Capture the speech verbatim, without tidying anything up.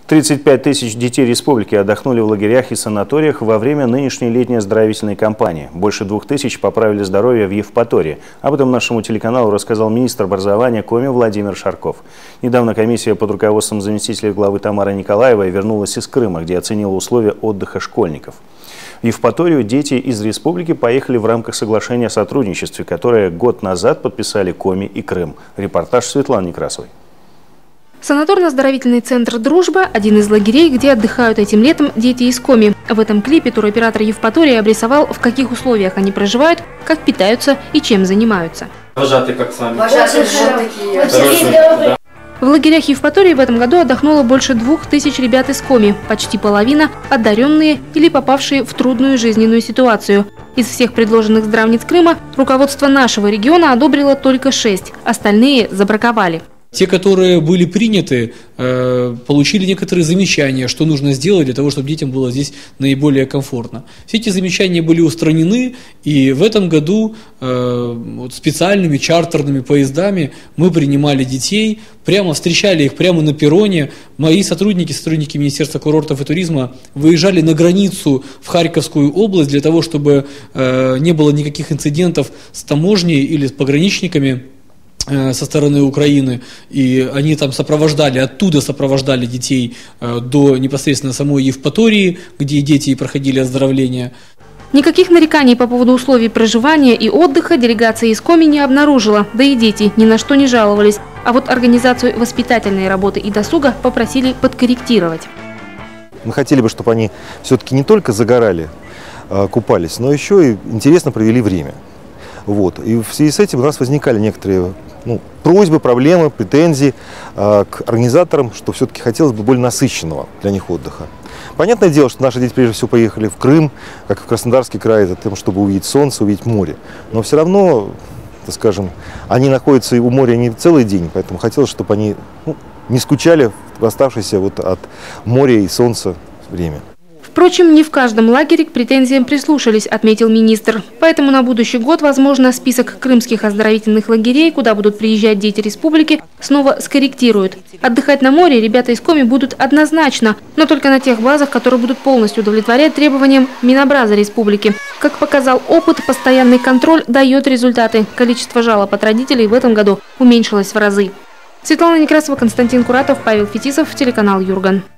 тридцать пять тысяч детей республики отдохнули в лагерях и санаториях во время нынешней летней оздоровительной кампании. Больше двух тысяч поправили здоровье в Евпатории. Об этом нашему телеканалу рассказал министр образования Коми Владимир Шарков. Недавно комиссия под руководством заместителя главы Тамары Николаевой вернулась из Крыма, где оценила условия отдыха школьников. В Евпаторию дети из республики поехали в рамках соглашения о сотрудничестве, которое год назад подписали Коми и Крым. Репортаж Светланы Некрасовой. Санаторно-оздоровительный центр «Дружба» – один из лагерей, где отдыхают этим летом дети из Коми. В этом клипе туроператор Евпатории обрисовал, в каких условиях они проживают, как питаются и чем занимаются. Вожатые как с вами? Вожатые такие. В лагерях Евпатории в этом году отдохнуло больше двух тысяч ребят из Коми. Почти половина – одаренные или попавшие в трудную жизненную ситуацию. Из всех предложенных здравниц Крыма руководство нашего региона одобрило только шесть, остальные забраковали. Те, которые были приняты, получили некоторые замечания, что нужно сделать для того, чтобы детям было здесь наиболее комфортно. Все эти замечания были устранены, и в этом году специальными чартерными поездами мы принимали детей, прямо встречали их прямо на перроне. Мои сотрудники, сотрудники Министерства курортов и туризма выезжали на границу в Харьковскую область для того, чтобы не было никаких инцидентов с таможней или с пограничниками со стороны Украины, и они там сопровождали, оттуда сопровождали детей до непосредственно самой Евпатории, где дети проходили оздоровление. Никаких нареканий по поводу условий проживания и отдыха делегация из Коми не обнаружила, да и дети ни на что не жаловались. А вот организацию воспитательной работы и досуга попросили подкорректировать. Мы хотели бы, чтобы они все-таки не только загорали, купались, но еще и интересно провели время. Вот. И в связи с этим у нас возникали некоторые ну, просьбы, проблемы, претензии э, к организаторам, что все-таки хотелось бы более насыщенного для них отдыха. Понятное дело, что наши дети прежде всего поехали в Крым, как и в Краснодарский край, за тем, чтобы увидеть солнце, увидеть море. Но все равно, так скажем, они находятся у моря не целый день, поэтому хотелось, чтобы они ну, не скучали в оставшееся вот от моря и солнца время. Впрочем, не в каждом лагере к претензиям прислушались, отметил министр. Поэтому на будущий год, возможно, список крымских оздоровительных лагерей, куда будут приезжать дети республики, снова скорректируют. Отдыхать на море ребята из Коми будут однозначно, но только на тех базах, которые будут полностью удовлетворять требованиям Минобраза республики. Как показал опыт, постоянный контроль дает результаты. Количество жалоб от родителей в этом году уменьшилось в разы. Светлана Некрасова, Константин Куратов, Павел Фетисов, телеканал Юрган.